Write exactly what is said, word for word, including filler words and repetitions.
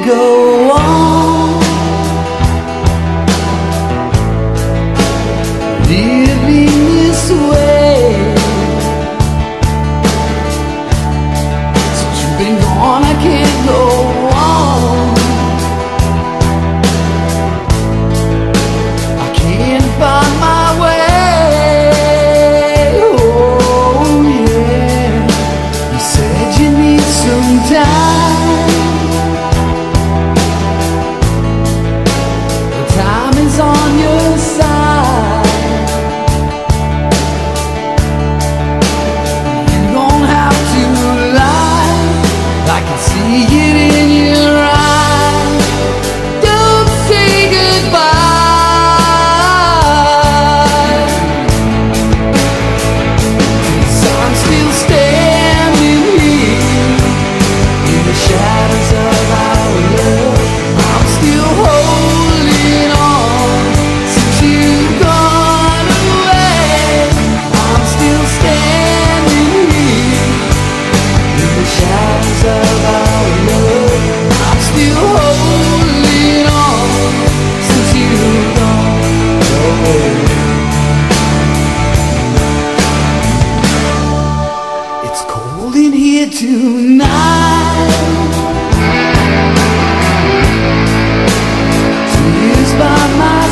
go on living this way. Since you've been gone, I can't go on. I can't find my way. Oh yeah, you said you need some time. The time is on your side. You don't have to lie, I can see it in your eyes. Don't say goodbye, 'cause I'm still standing here in the shadows of our love. I'm still holding on since you've gone away. I'm still standing here in the shadows of our love. I'm still holding on since you've gone away. It's cold in here tonight. Tears by my